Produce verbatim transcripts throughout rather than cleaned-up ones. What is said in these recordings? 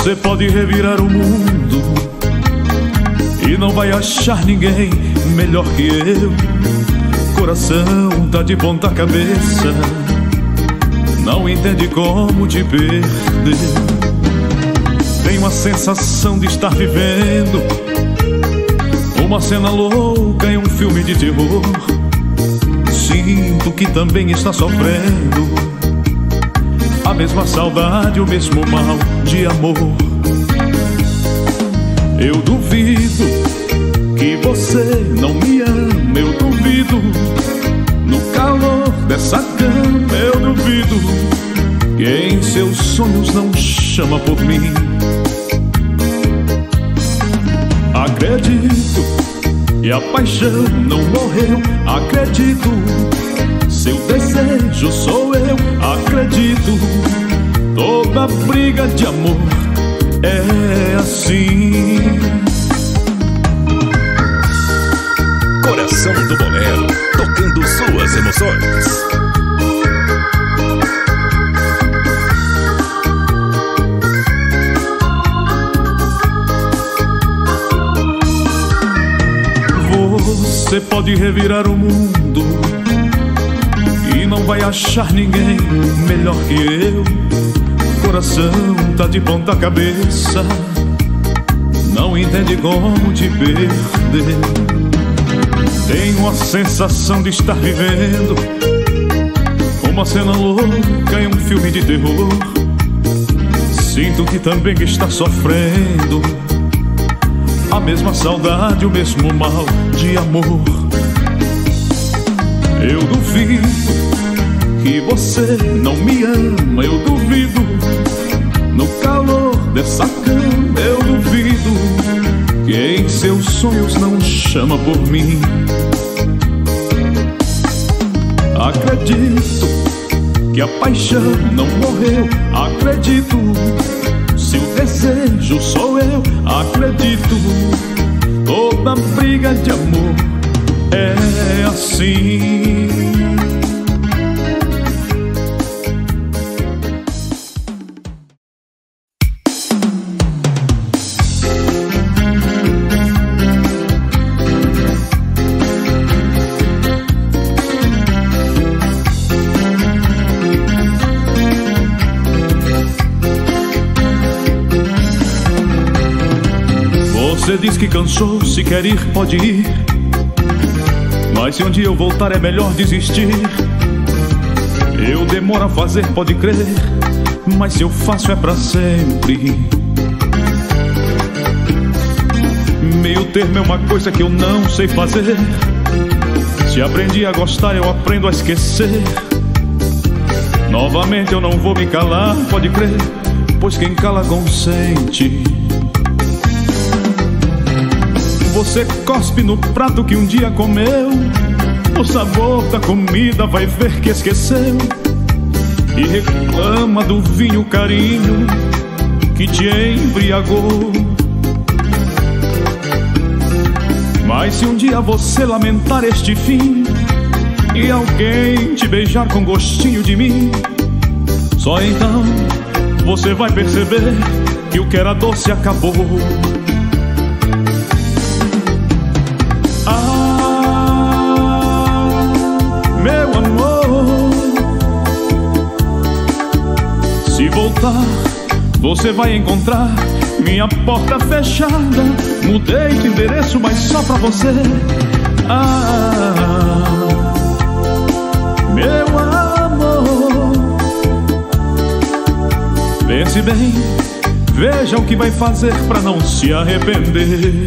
Você pode revirar o mundo e não vai achar ninguém melhor que eu. Coração tá de ponta cabeça, não entende como te perder. Tenho a sensação de estar vivendo uma cena louca em um filme de terror. Sinto que também está sofrendo a mesma saudade, o mesmo mal de amor. Eu duvido que você não me ama, eu duvido. No calor dessa cama eu duvido que em seus sonhos não chama por mim. Acredito que a paixão não morreu, acredito. Seu desejo sou eu, acredito. Toda briga de amor é assim. Coração do Bolero, tocando suas emoções. Você pode revirar o mundo e não vai achar ninguém melhor que eu. Coração tá de ponta cabeça, não entende como te perder. Tenho a sensação de estar vivendo uma cena louca em um filme de terror. Sinto que também está sofrendo a mesma saudade, o mesmo mal de amor. Eu duvido que você não me ama, eu duvido. No calor dessa cama eu duvido que em seus sonhos não chama por mim. Acredito que a paixão não morreu, acredito. Se o desejo sou eu, acredito. Toda briga de amor é assim. Você diz que cansou, se quer ir, pode ir. Mas se um dia eu voltar é melhor desistir. Eu demoro a fazer, pode crer, mas se eu faço é pra sempre. Meio termo é uma coisa que eu não sei fazer. Se aprendi a gostar, eu aprendo a esquecer. Novamente eu não vou me calar, pode crer, pois quem cala consente. Você cospe no prato que um dia comeu, o sabor da comida vai ver que esqueceu. E reclama do vinho carinho que te embriagou. Mas se um dia você lamentar este fim e alguém te beijar com gostinho de mim, só então você vai perceber que o que era doce acabou. Meu amor, se voltar, você vai encontrar minha porta fechada. Mudei de endereço, mas só pra você. Ah, meu amor, pense bem, veja o que vai fazer pra não se arrepender.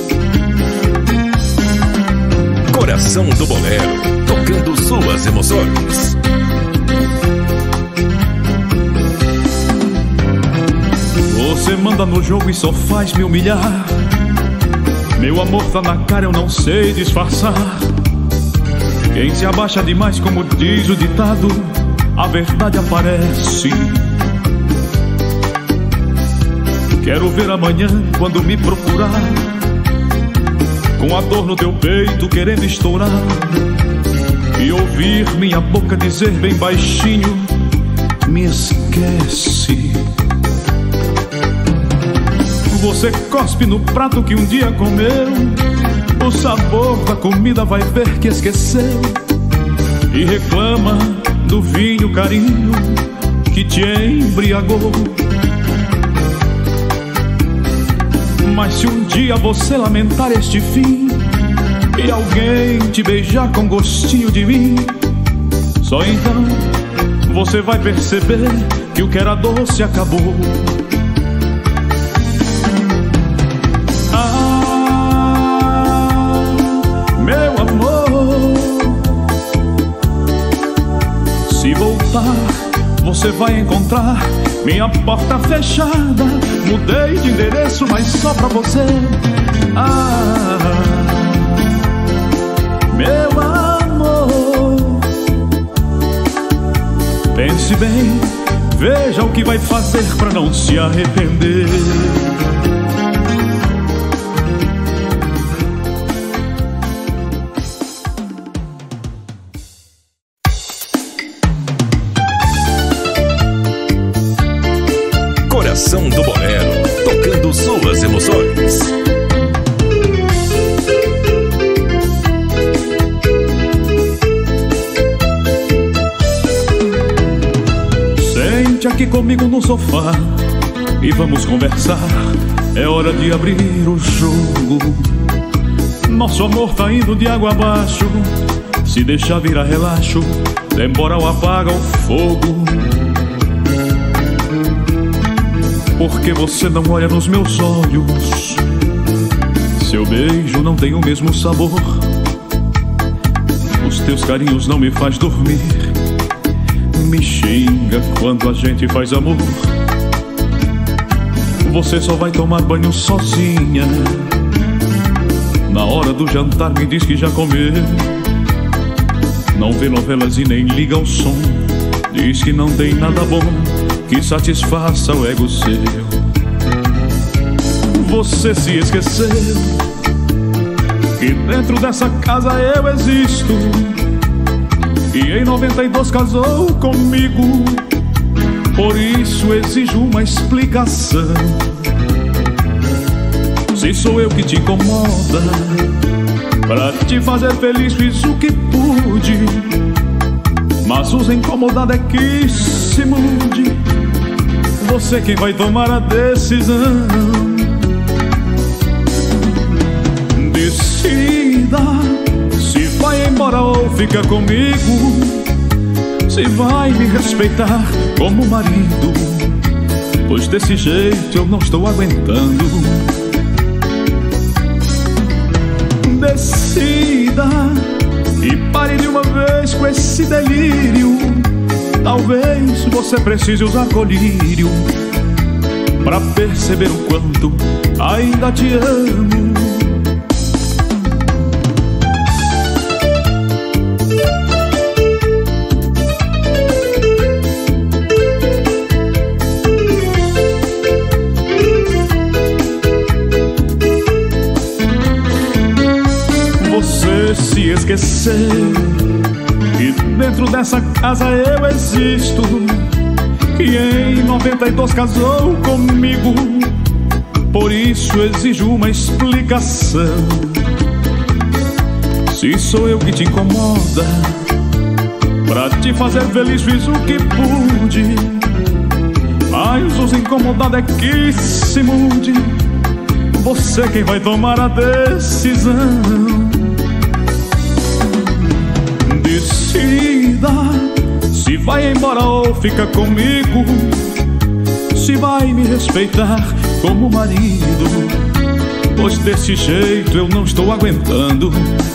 Coração do Bolero, tocando suas emoções. Você manda no jogo e só faz me humilhar. Meu amor tá na cara, eu não sei disfarçar. Quem se abaixa demais, como diz o ditado, a verdade aparece. Quero ver amanhã quando me procurar, com a dor no teu peito querendo estourar, e ouvir minha boca dizer bem baixinho: me esquece. Você cospe no prato que um dia comeu, o sabor da comida vai ver que esqueceu, e reclama do vinho carinho que te embriagou. Mas se um dia você lamentar este fim e alguém te beijar com gostinho de mim, só então você vai perceber que o que era doce acabou. Ah, meu amor, se voltar você vai encontrar minha porta fechada. Mudei de endereço, mas só pra você. Ah, meu amor, pense bem, veja o que vai fazer pra não se arrepender. Coração do Bolero, tocando suas emoções. Sente aqui comigo no sofá e vamos conversar. É hora de abrir o jogo. Nosso amor tá indo de água abaixo. Se deixar virar relaxo, temporal apaga o fogo. Porque você não olha nos meus olhos, seu beijo não tem o mesmo sabor, os teus carinhos não me faz dormir, me xinga quando a gente faz amor. Você só vai tomar banho sozinha, na hora do jantar me diz que já comeu. Não vê novelas e nem liga o som, diz que não tem nada bom que satisfaça o ego seu. Você se esqueceu que dentro dessa casa eu existo, e em noventa e dois casou comigo. Por isso exijo uma explicação. Se sou eu que te incomoda, pra te fazer feliz fiz o que pude, mas os incomodado é que se mude. Você quem vai tomar a decisão. Decida se vai embora ou fica comigo, se vai me respeitar como marido, pois desse jeito eu não estou aguentando. Decida e pare de uma vez com esse delírio. Talvez você precise usar colírio pra perceber o quanto ainda te amo. Você se esqueceu que dentro dessa casa eu existo, que em noventa e dois casou comigo. Por isso exijo uma explicação. Se sou eu que te incomoda, pra te fazer feliz fiz o que pude, mas os incomodados é que se mude. Você quem vai tomar a decisão. Decida se vai embora ou fica comigo, se vai me respeitar como marido, pois desse jeito eu não estou aguentando.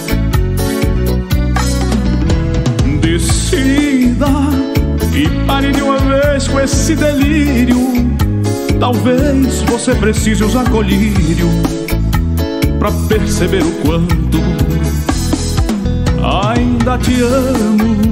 Decida e pare de uma vez com esse delírio. Talvez você precise usar colírio pra perceber o quanto ainda te amo.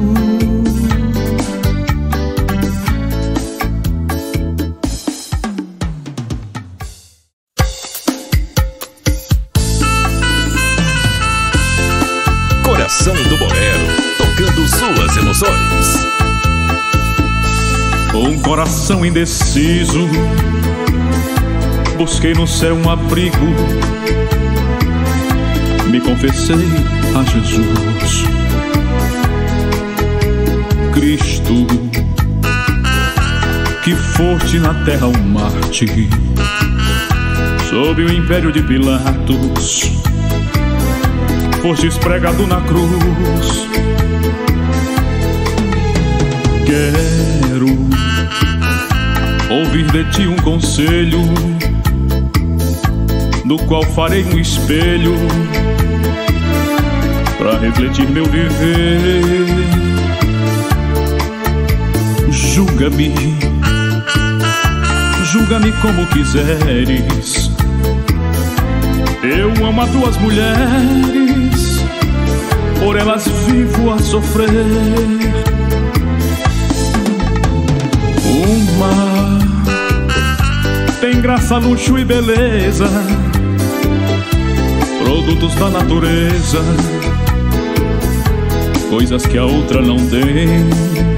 Coração do Bolero, tocando suas emoções. Um coração indeciso busquei no céu um abrigo, me confessei a Jesus. Cristo, que foste na terra um mártir, sob o império de Pilatos, fostes pregado na cruz. Quero ouvir de ti um conselho, do qual farei um espelho para refletir meu viver. Julga-me, julga-me como quiseres. Eu amo as tuas mulheres, por elas vivo a sofrer. Uma tem graça, luxo e beleza, produtos da natureza, coisas que a outra não tem.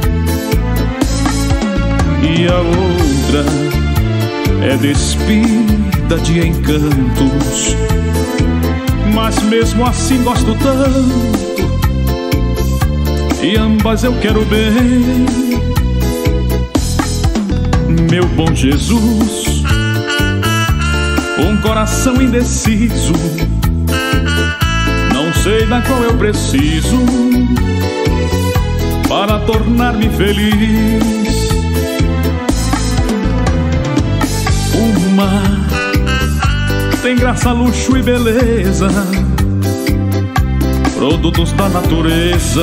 E a outra é despida de encantos, mas mesmo assim gosto tanto, e ambas eu quero bem. Meu bom Jesus, um coração indeciso, não sei da qual eu preciso para tornar-me feliz. Uma tem graça, luxo e beleza, produtos da natureza,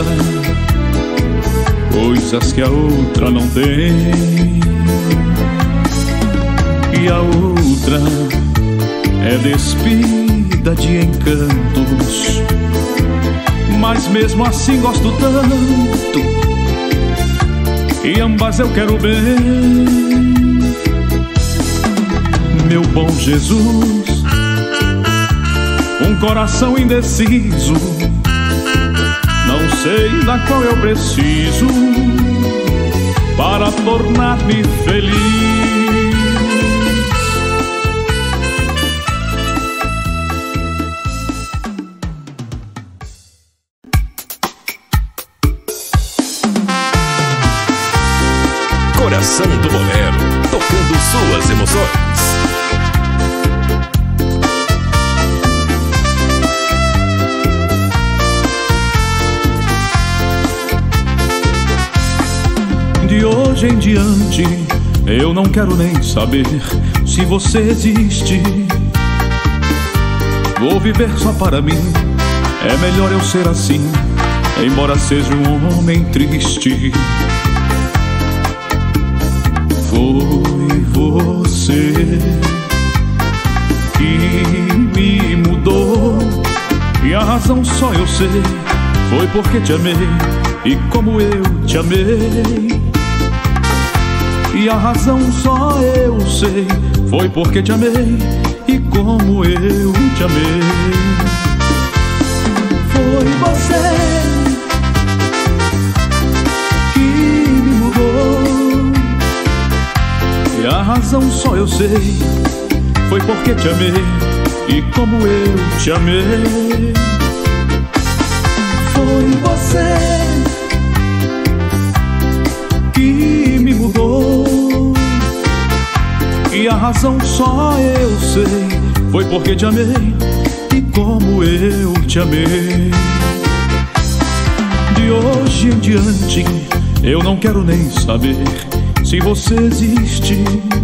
coisas que a outra não tem. E a outra é despida de encantos, mas mesmo assim gosto tanto, e ambas eu quero bem. Meu bom Jesus, um coração indeciso, não sei da qual eu preciso para tornar-me feliz. Coração do Bolero, tocando suas emoções. De hoje em diante, eu não quero nem saber se você existe. Vou viver só para mim, é melhor eu ser assim, embora seja um homem triste. Foi você que me mudou, e a razão só eu sei, foi porque te amei, e como eu te amei. E a razão só eu sei, foi porque te amei, e como eu te amei. Foi você que me mudou, e a razão só eu sei, foi porque te amei, e como eu te amei. Foi você que me mudou, e a razão só eu sei, foi porque te amei, e como eu te amei. De hoje em diante, eu não quero nem saber se você existe.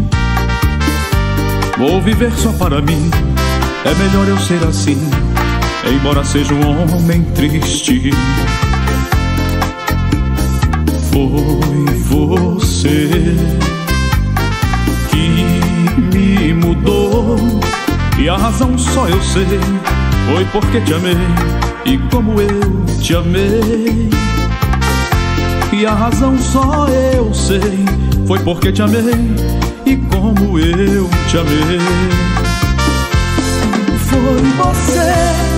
Vou viver só para mim, é melhor eu ser assim, embora seja um homem triste. Foi você que me mudou, e a razão só eu sei, foi porque te amei, e como eu te amei. E a razão só eu sei, foi porque te amei, e como eu te amei. Foi você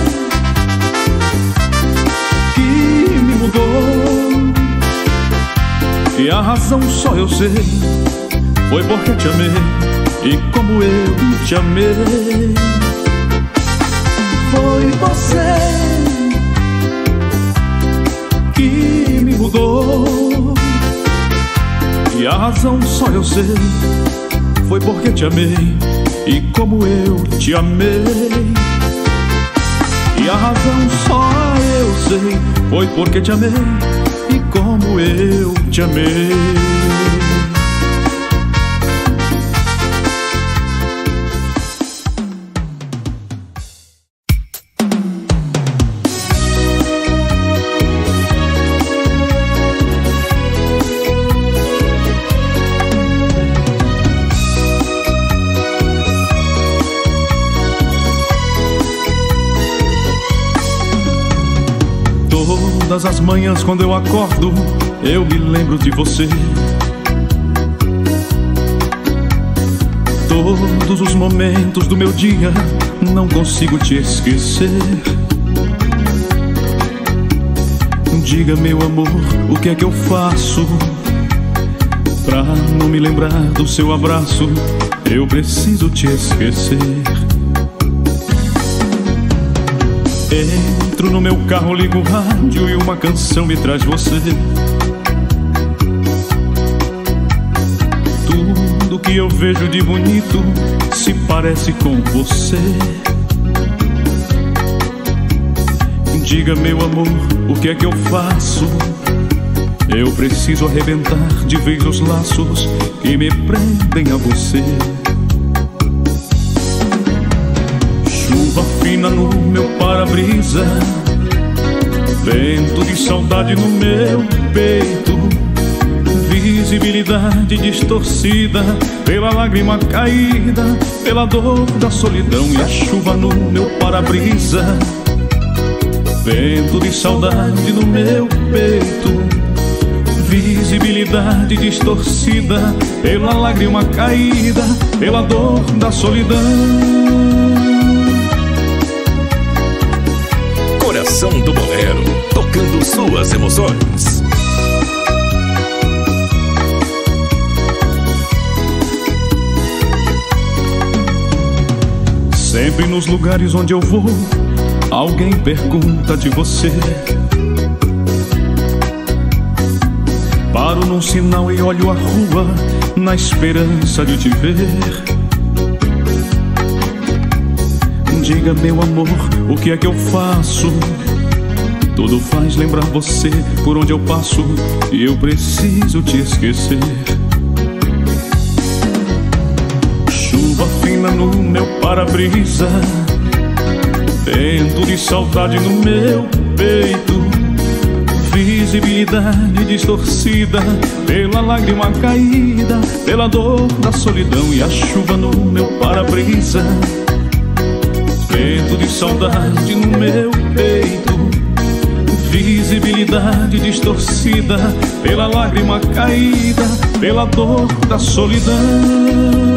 que me mudou, e a razão só eu sei, foi porque te amei, e como eu te amei. Foi você que me mudou, e a razão só eu sei, foi porque te amei e como eu te amei. E a razão só eu sei, foi porque te amei e como eu te amei. Todas as manhãs quando eu acordo, eu me lembro de você. Todos os momentos do meu dia, não consigo te esquecer. Diga, meu amor, o que é que eu faço pra não me lembrar do seu abraço? Eu preciso te esquecer. Entro no meu carro, ligo o rádio e uma canção me traz você. Tudo que eu vejo de bonito se parece com você. Diga, meu amor, o que é que eu faço? Eu preciso arrebentar de vez os laços que me prendem a você. Chuva fina no meu para-brisa, vento de saudade no meu peito, visibilidade distorcida pela lágrima caída, pela dor da solidão. E a chuva no meu para-brisa, vento de saudade no meu peito, visibilidade distorcida pela lágrima caída, pela dor da solidão. Coração do Bolero, tocando suas emoções. Sempre nos lugares onde eu vou, alguém pergunta de você. Paro num sinal e olho a rua na esperança de te ver. Diga, meu amor, o que é que eu faço? Tudo faz lembrar você por onde eu passo e eu preciso te esquecer. Chuva fina no meu para-brisa, vento de saudade no meu peito, visibilidade distorcida pela lágrima caída, pela dor da solidão. E a chuva no meu para-brisa, vento de saudade no meu peito, visibilidade distorcida pela lágrima caída, pela dor da solidão.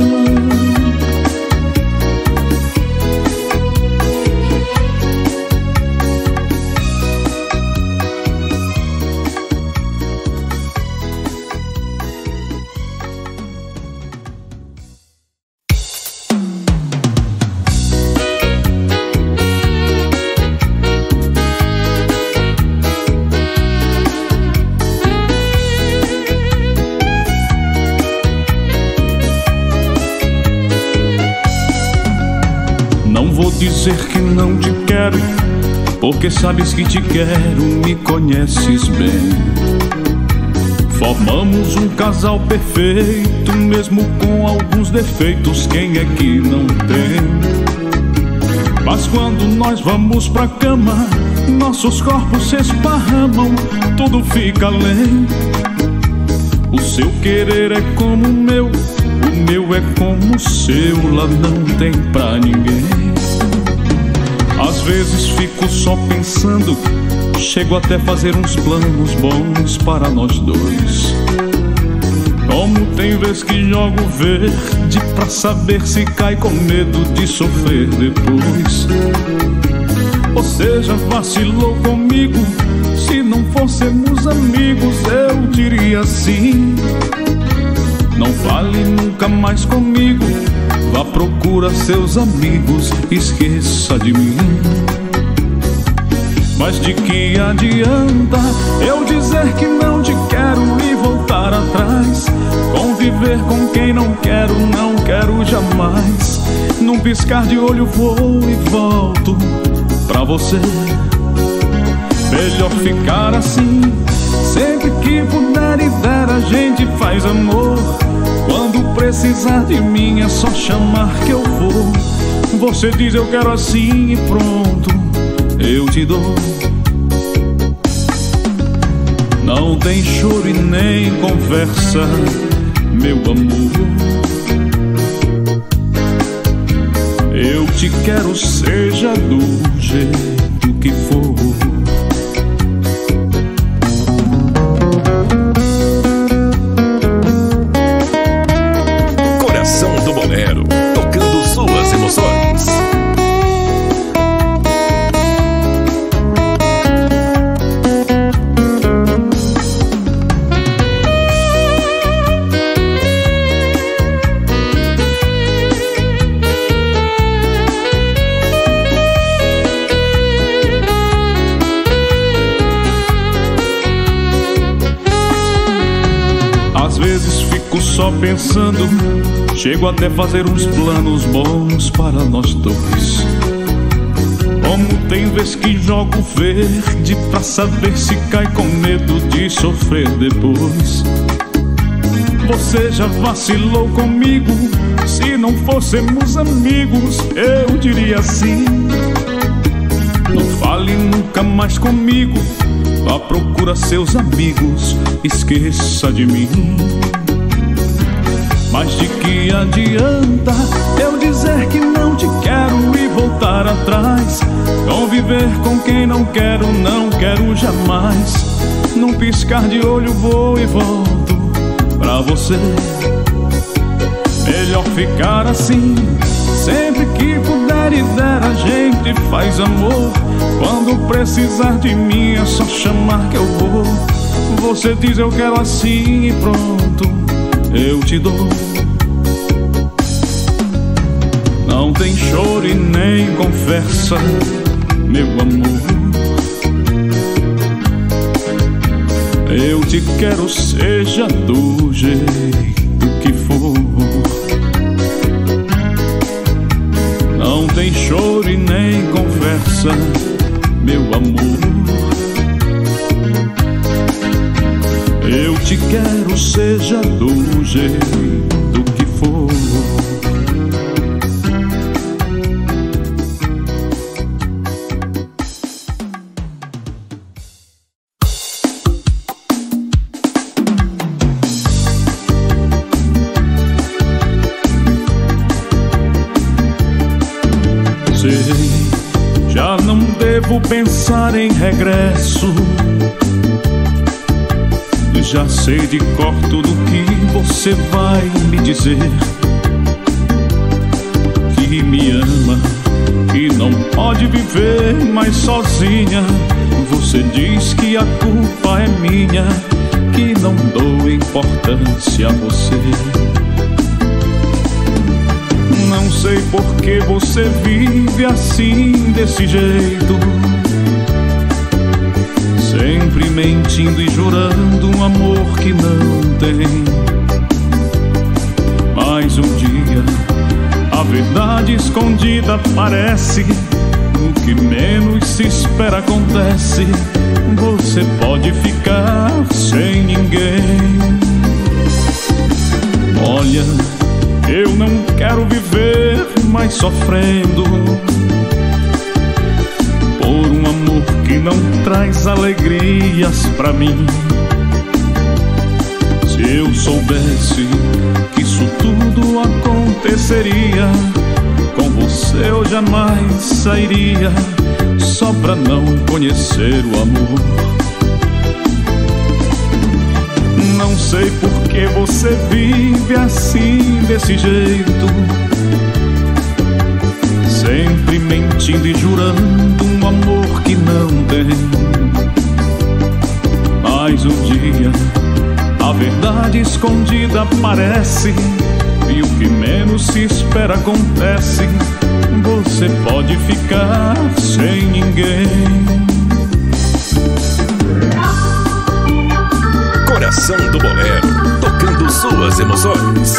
Dizer que não te quero, porque sabes que te quero, me conheces bem. Formamos um casal perfeito, mesmo com alguns defeitos, quem é que não tem? Mas quando nós vamos pra cama, nossos corpos se esparramam, tudo fica além. O seu querer é como o meu, o meu é como o seu, lá não tem pra ninguém. Às vezes fico só pensando, chego até fazer uns planos bons para nós dois. Como tem vez que jogo verde pra saber se cai com medo de sofrer depois. Ou seja, vacilou comigo, se não fôssemos amigos eu diria sim. Não fale nunca mais comigo, vá procura seus amigos, esqueça de mim. Mas de que adianta eu dizer que não te quero e voltar atrás? Conviver com quem não quero, não quero jamais. Num piscar de olho vou e volto pra você. Melhor ficar assim, sempre que puder e der a gente faz amor. Quando precisar de mim é só chamar que eu vou. Você diz eu quero assim e pronto, eu te dou. Não tem choro e nem conversa, meu amor. Eu te quero seja do jeito que for. Coração do Bolero, tocando suas emoções. Só pensando, chego até fazer uns planos bons para nós dois. Como tem vez que jogo verde pra saber se cai com medo de sofrer depois. Você já vacilou comigo, se não fôssemos amigos eu diria assim. Não fale nunca mais comigo, vá procura seus amigos, esqueça de mim. Mas de que adianta eu dizer que não te quero e voltar atrás? Conviver com quem não quero, não quero jamais. Num piscar de olho vou e volto pra você. Melhor ficar assim, sempre que puder e der a gente faz amor. Quando precisar de mim é só chamar que eu vou. Você diz eu quero assim e pronto, eu te dou. Não tem choro e nem conversa, meu amor. Eu te quero seja do jeito que for. Não tem choro e nem conversa, meu amor. Eu te quero seja do jeito que for. Sei, já não devo pensar em regresso. Já sei de cor tudo que você vai me dizer. Que me ama, que não pode viver mais sozinha. Você diz que a culpa é minha, que não dou importância a você. Não sei por que você vive assim, desse jeito, sempre mentindo e jurando um amor que não tem. Mas um dia a verdade escondida aparece. O que menos se espera acontece. Você pode ficar sem ninguém. Olha, eu não quero viver mais sofrendo por um amor que não traz alegrias pra mim. Se eu soubesse que isso tudo aconteceria, com você eu jamais sairia, só pra não conhecer o amor. Não sei por que você vive assim, desse jeito, sempre mentindo e jurando um amor que não tem. Mas um dia a verdade escondida aparece. e o que menos se espera acontece. Você pode ficar sem ninguém. Coração do Bolero, tocando suas emoções.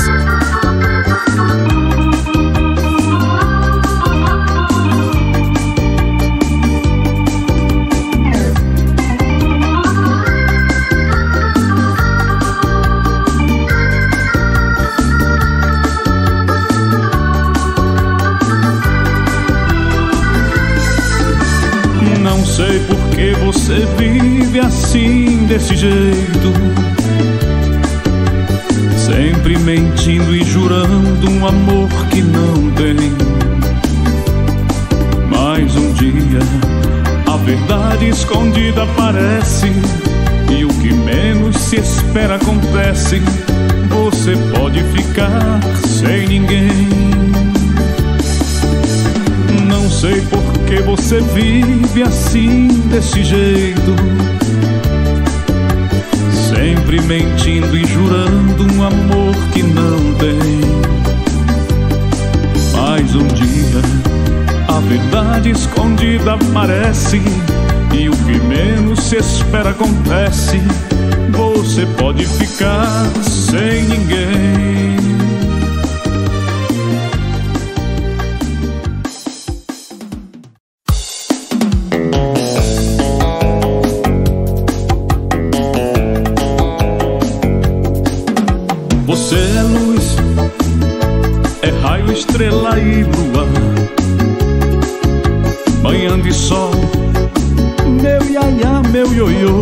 Não sei por que você vive assim, desse jeito, sempre mentindo e jurando um amor que não tem. Mas um dia a verdade escondida aparece, e o que menos se espera acontece. Você pode ficar sem ninguém. Não sei por que você vive assim, desse jeito, sempre mentindo e jurando um amor que não tem. Mas um dia a verdade escondida aparece, e o que menos se espera acontece. Você pode ficar sem ninguém. Você é luz, é raio, estrela e lua, manhã de sol, meu iaiá, meu ioiô.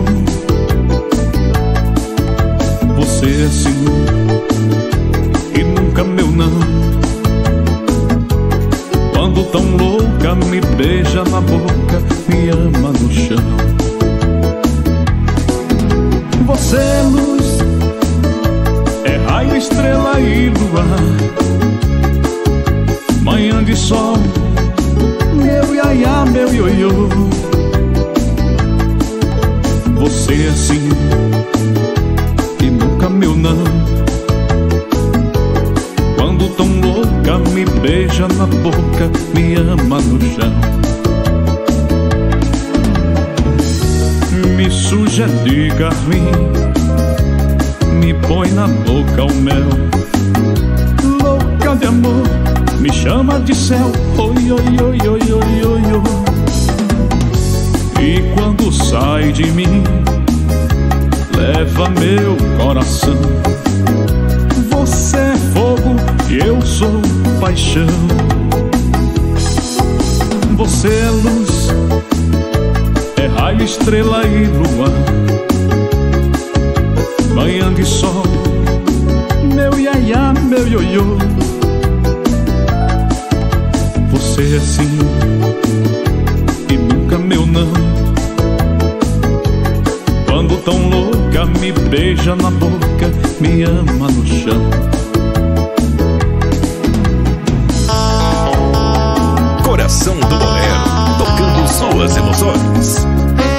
Você é sim e nunca meu não. Quando tão louca me beija na boca, me ama no chão. Você é luz, é raio, estrela e lua, manhã de sol, meu iaiá, meu ioiô. Você é sim e nunca meu não. Quando tão louca me beija na boca, me ama no chão. Me suja de carmim, me põe na boca o mel. Louca de amor, me chama de céu. Oi, oi, oi, oi, oi, oi, oi. E quando sai de mim, leva meu coração. Você é fogo e eu sou paixão. Você é luz, é raio, estrela e lua, manhã de sol, meu iaiá, meu ioiô. Você é sim e nunca meu não. Quando tão louca me beija na boca, me ama no chão. Coração do Bolero, tocando suas emoções.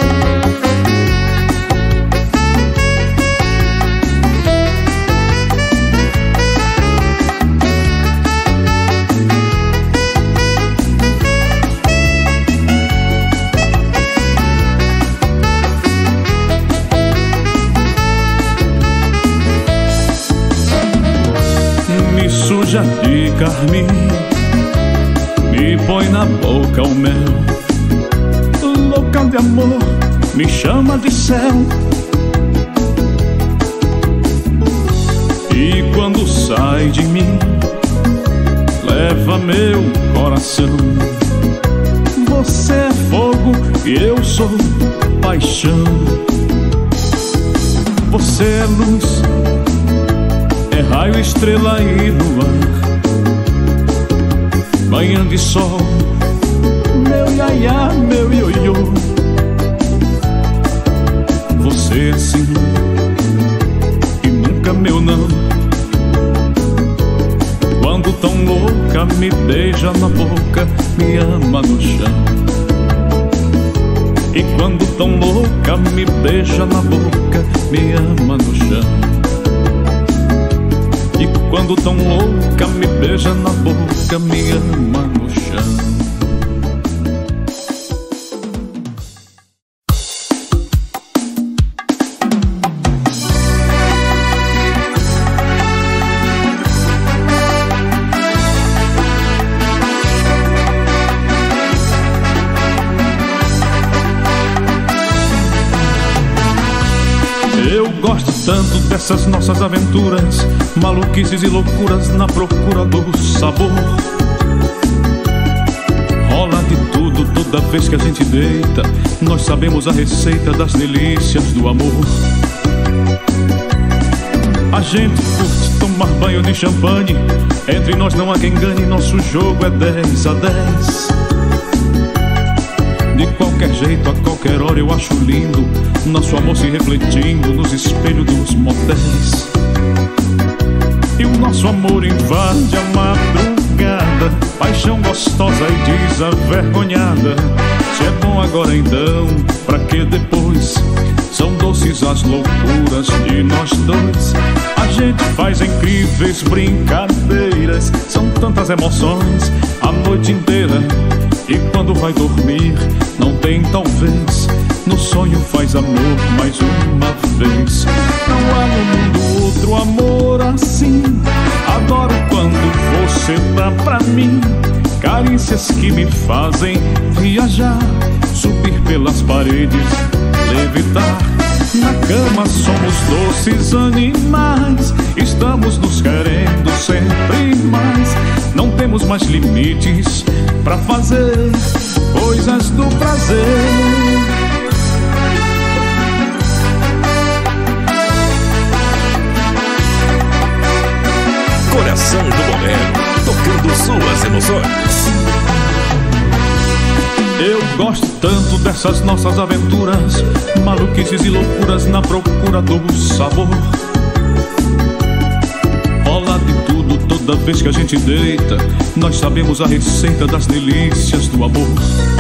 Me suja de carmim, me põe na boca o mel. Louca de amor, me chama de céu. E quando sai de mim, leva meu coração. Você é fogo e eu sou paixão. Você é luz, é raio, estrela e luar, manhã de sol, meu iaiá, meu ioiô. Você é sim e nunca meu não. Quando tão louca me beija na boca, me ama no chão. E quando tão louca me beija na boca, me ama no chão. E quando tão louca me beija na boca, me ama no chão. Gosto tanto dessas nossas aventuras, maluquices e loucuras na procura do sabor. Rola de tudo toda vez que a gente deita, nós sabemos a receita das delícias do amor. A gente curte tomar banho de champanhe, entre nós não há quem ganhe, nosso jogo é dez a dez. De qualquer jeito, a qualquer hora eu acho lindo nosso amor se refletindo nos espelhos dos motéis. E o nosso amor invade a madrugada, paixão gostosa e desavergonhada. Se é bom agora então, pra que depois? São doces as loucuras de nós dois. A gente faz incríveis brincadeiras, são tantas emoções a noite inteira. E quando vai dormir, não tem talvez, no sonho faz amor mais uma vez. Não há no mundo outro amor assim. Adoro quando você dá pra mim carícias que me fazem viajar, subir pelas paredes, levitar. Na cama somos doces animais, estamos nos querendo sempre mais. Não temos mais limites pra fazer coisas do prazer. Coração do Bolero, tocando suas emoções. Eu gosto tanto dessas nossas aventuras, maluquices e loucuras na procura do sabor. Rola de tudo toda vez que a gente deita, nós sabemos a receita das delícias do amor.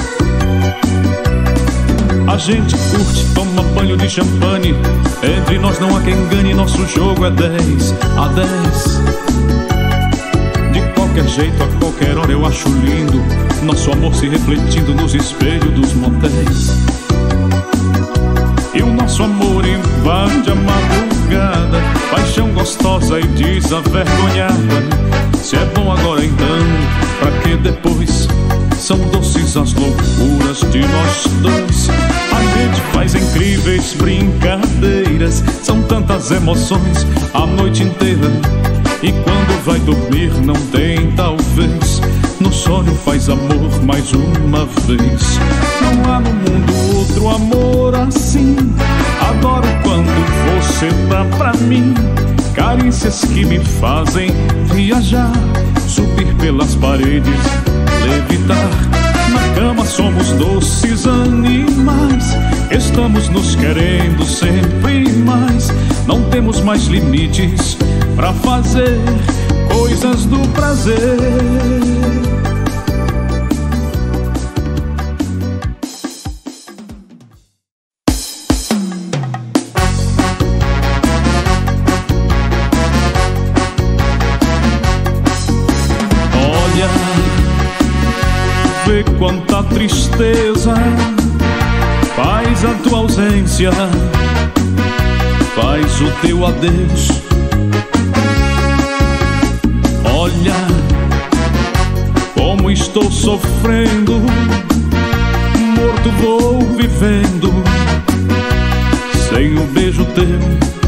A gente curte, toma banho de champanhe, entre nós não há quem ganhe, nosso jogo é dez a dez. De qualquer jeito, a qualquer hora eu acho lindo nosso amor se refletindo nos espelhos dos motéis. E o nosso amor invade a madrugada, paixão gostosa e desavergonhada. Se é bom agora então, pra que depois? São doces as loucuras de nós dois. A gente faz incríveis brincadeiras, são tantas emoções a noite inteira. E quando vai dormir não tem talvez, no sonho faz amor mais uma vez. Não há no mundo outro amor assim. Adoro quando você dá pra mim carícias que me fazem viajar, subir pelas paredes, levitar. Na cama somos doces animais, estamos nos querendo sempre mais. Não temos mais limites pra fazer coisas do prazer. Vê quanta tristeza faz a tua ausência, faz o teu adeus. Olha como estou sofrendo, morto vou vivendo sem o beijo teu.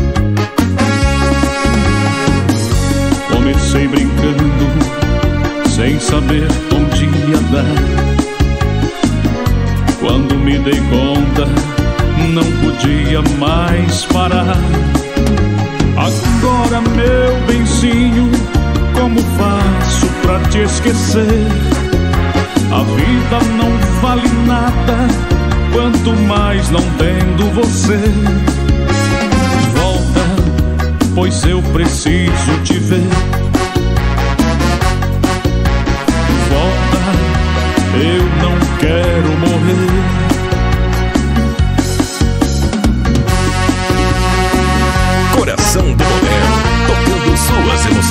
Comecei brincando sem saber onde ia dar. Quando me dei conta, não podia mais parar. Agora, meu benzinho, como faço pra te esquecer? A vida não vale nada, quanto mais não tendo você. Volta, pois eu preciso te ver. Eu não quero morrer. Coração do Bolero, tocando suas emoções.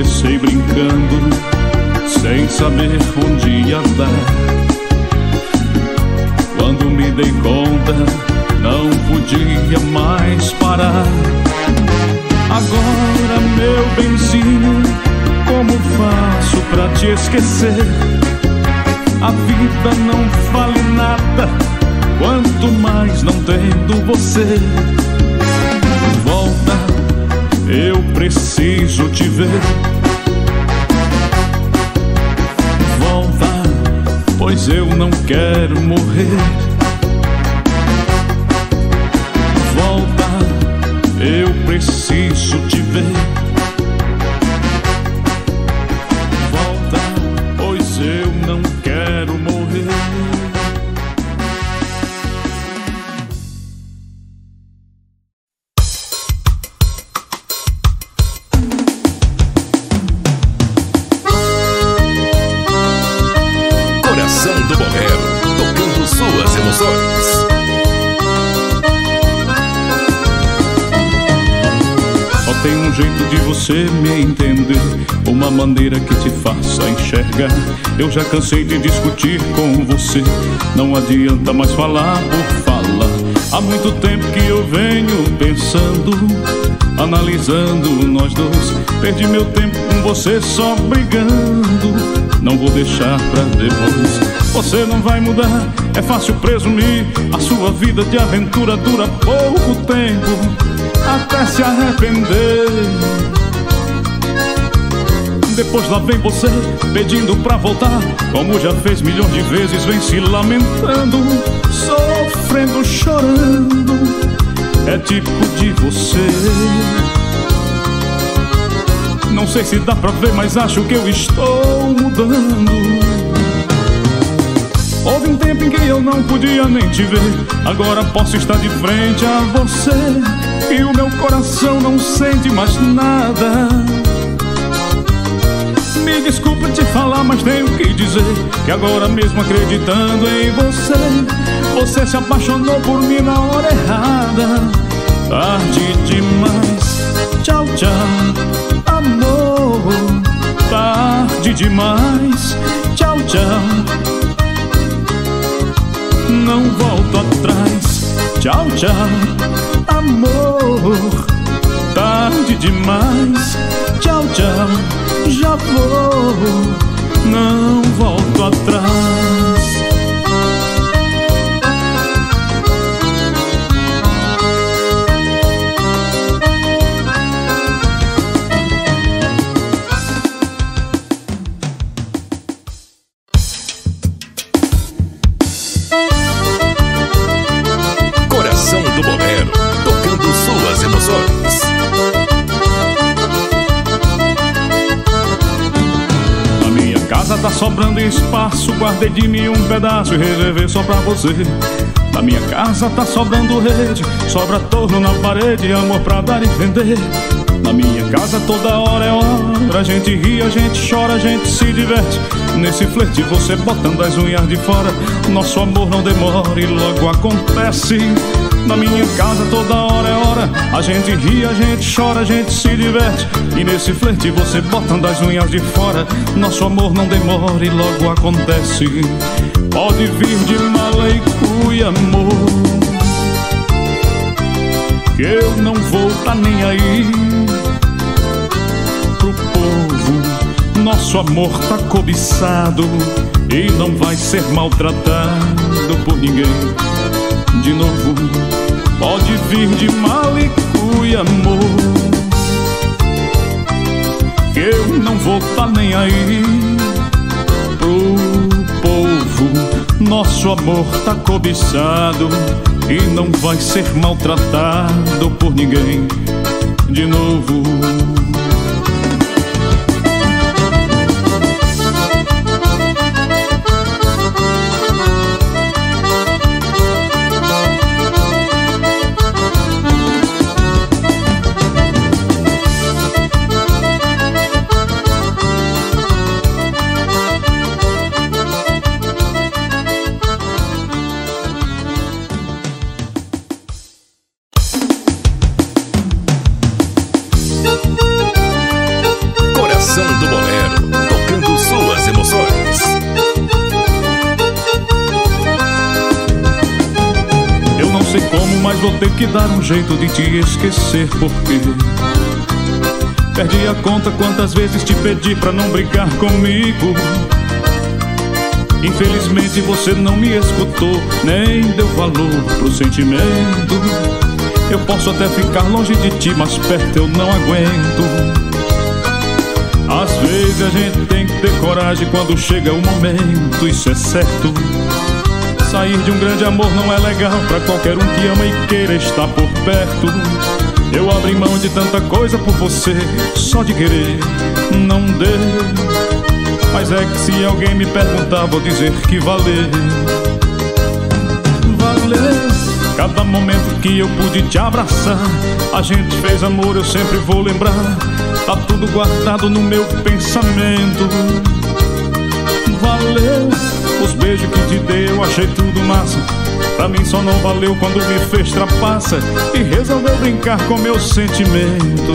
comecei brincando, sem saber onde ia dar. Quando me dei conta, não podia mais parar. Agora, meu benzinho, como faço pra te esquecer? A vida não vale nada, quanto mais não tendo você. Volta, eu preciso te ver. Volta, pois eu não quero morrer. Volta, eu preciso te ver. Volta, pois eu não quero morrer. Coração do Bolero, tocando suas emoções. Só tem um jeito de você me entender, uma maneira que te faça enxergar. Eu já cansei de discutir com você, não adianta mais falar por falar. Há muito tempo que eu venho pensando, analisando nós dois. Perdi meu tempo com você só brigando, não vou deixar pra depois. Você não vai mudar, é fácil presumir. A sua vida de aventura dura pouco tempo, até se arrepender. Depois lá vem você pedindo pra voltar, como já fez milhões de vezes. Vem se lamentando, sofrendo, chorando. É tipo de você. Não sei se dá pra ver, mas acho que eu estou mudando. Houve um tempo em que eu não podia nem te ver, agora posso estar de frente a você, e o meu coração não sente mais nada. Me desculpa te falar, mas tenho que dizer que agora mesmo acreditando em você, você se apaixonou por mim na hora errada. Tarde demais, tchau, tchau, amor. Tarde demais, tchau, tchau. Não volto atrás, tchau, tchau, amor. Tarde demais, tchau, tchau, já vou, não volto atrás. Coração do Bolero, tocando suas emoções. Na minha casa tá sobrando espaço, guardei de mim um pedaço e reservei só pra você. Na minha casa tá sobrando rede, sobra torno na parede, amor pra dar e vender. Na minha casa toda hora é hora, a gente ri, a gente chora, a gente se diverte. Nesse flerte você botando as unhas de fora, nosso amor não demora e logo acontece. Na minha casa toda hora é hora, a gente ri, a gente chora, a gente se diverte. E nesse flerte você botando as unhas de fora, nosso amor não demora e logo acontece. Pode vir de mala e cuia, amor, que eu não vou tá nem aí pro povo. Nosso amor tá cobiçado e não vai ser maltratado por ninguém de novo. Pode vir de mala e cuia, amor, que eu não vou tá nem aí pro povo. Nosso amor tá cobiçado e não vai ser maltratado por ninguém de novo. Música vou ter que dar um jeito de te esquecer, porque perdi a conta quantas vezes te pedi pra não brigar comigo. Infelizmente você não me escutou, nem deu valor pro sentimento. Eu posso até ficar longe de ti, mas perto eu não aguento. Às vezes a gente tem que ter coragem quando chega o momento, isso é certo. Sair de um grande amor não é legal pra qualquer um que ama e queira estar por perto. Eu abri mão de tanta coisa por você, só de querer não deu. Mas é que se alguém me perguntar, vou dizer que valeu. Valeu cada momento que eu pude te abraçar. A gente fez amor, eu sempre vou lembrar. Tá tudo guardado no meu pensamento. Valeu os beijos que te dei, eu achei tudo massa. Pra mim só não valeu quando me fez trapaça e resolveu brincar com meu sentimento.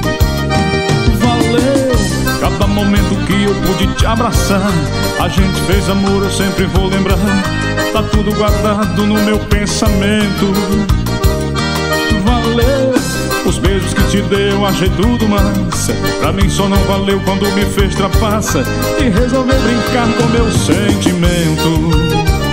Valeu cada momento que eu pude te abraçar. A gente fez amor, eu sempre vou lembrar. Tá tudo guardado no meu pensamento. Valeu os beijos que te dei, eu achei tudo massa. Pra mim só não valeu quando me fez trapaça e resolveu brincar com meu sentimento.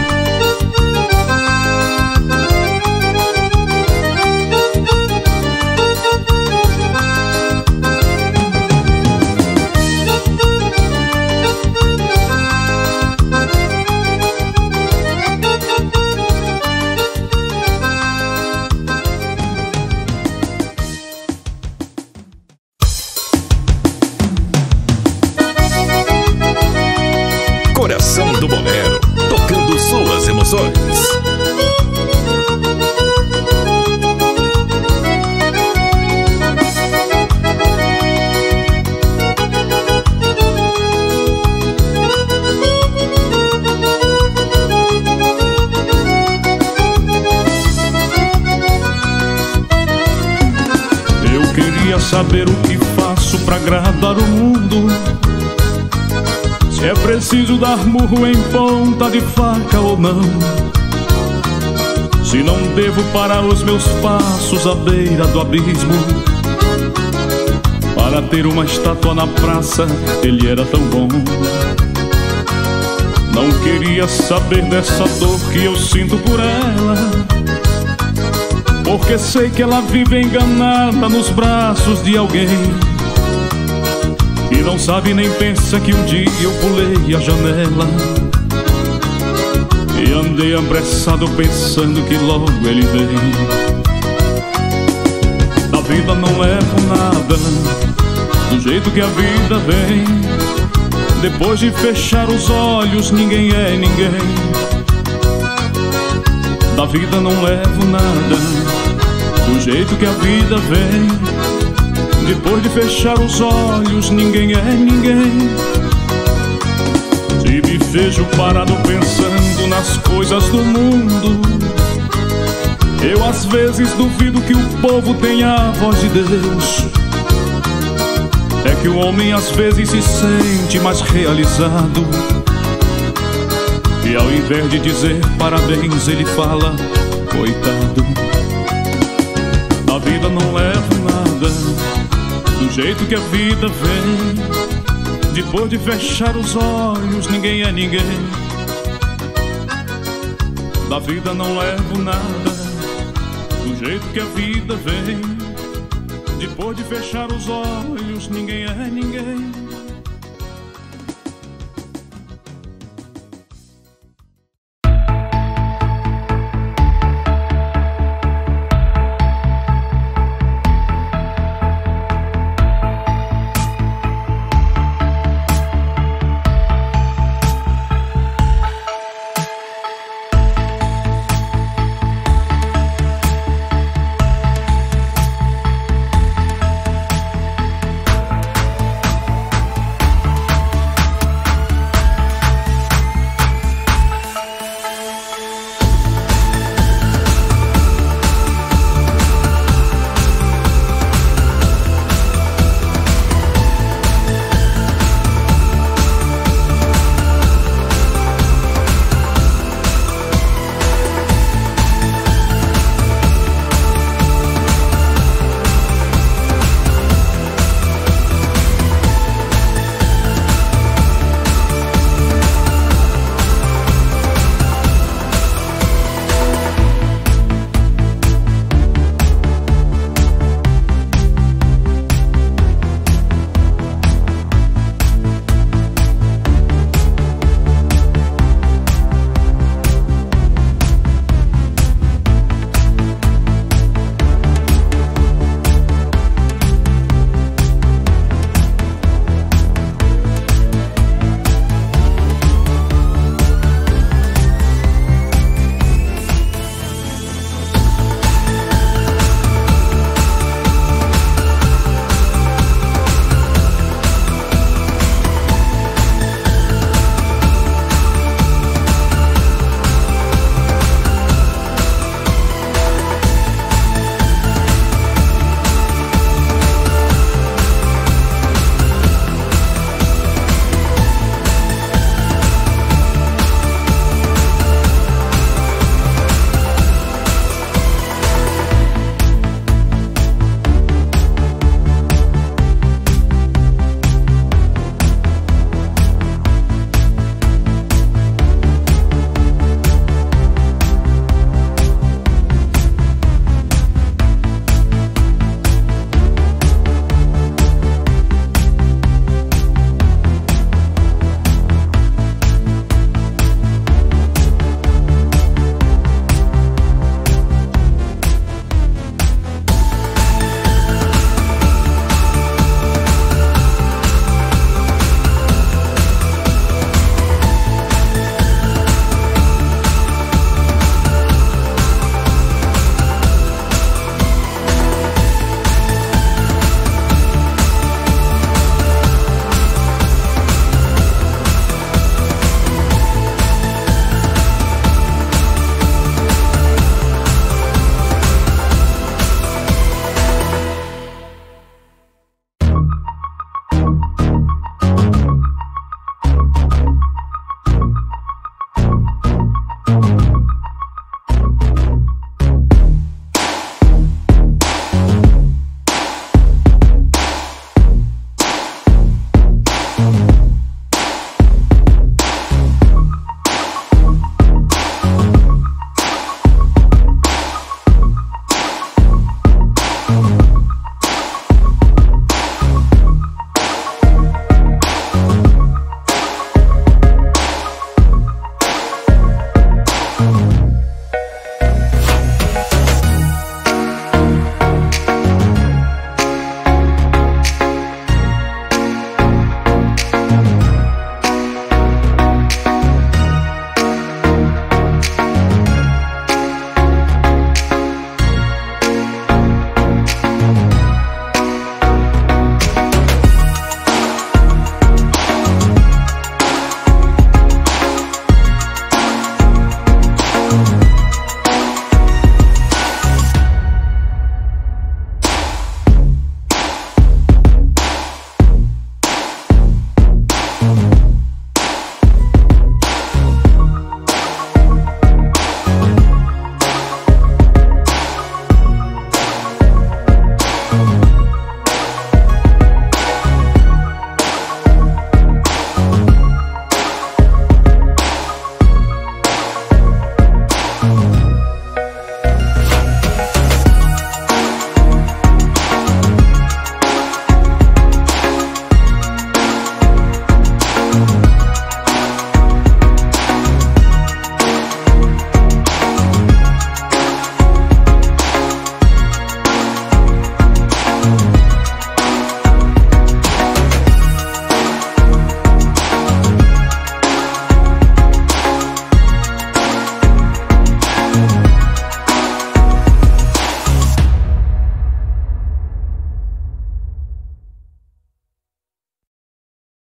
Coração do Bolero, tocando suas emoções. Eu queria saber o que faço pra agradar o mundo. Se é preciso dar murro em ponta de faca ou não. Se não devo parar os meus passos à beira do abismo. Para ter uma estátua na praça, ele era tão bom. Não queria saber dessa dor que eu sinto por ela, porque sei que ela vive enganada nos braços de alguém. E não sabe nem pensa que um dia eu pulei a janela e andei apressado pensando que logo ele vem. Da vida não levo nada, do jeito que a vida vem. Depois de fechar os olhos, ninguém é ninguém. Da vida não levo nada, do jeito que a vida vem. Depois de fechar os olhos, ninguém é ninguém. Se me vejo parado pensando nas coisas do mundo, eu às vezes duvido que o povo tenha a voz de Deus. É que o homem às vezes se sente mais realizado, e ao invés de dizer parabéns, ele fala coitado. Da vida não levo nada, do jeito que a vida vem. Depois de fechar os olhos, ninguém é ninguém. Da vida não levo nada, do jeito que a vida vem. Depois de fechar os olhos, ninguém é ninguém.